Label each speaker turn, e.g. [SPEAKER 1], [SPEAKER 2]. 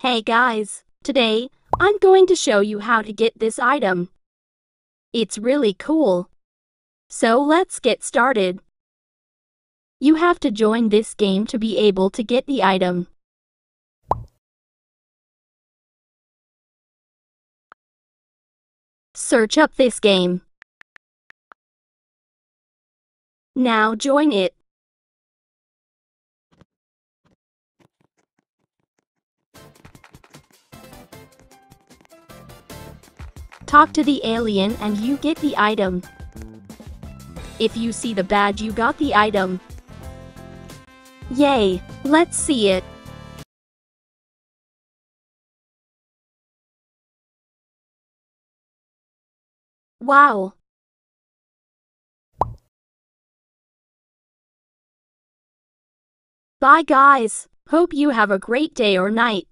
[SPEAKER 1] Hey guys, today, I'm going to show you how to get this item. It's really cool. So let's get started. You have to join this game to be able to get the item. Search up this game. Now join it. Talk to the alien and you get the item. If you see the badge, you got the item. Yay! Let's see it. Wow! Bye guys! Hope you have a great day or night.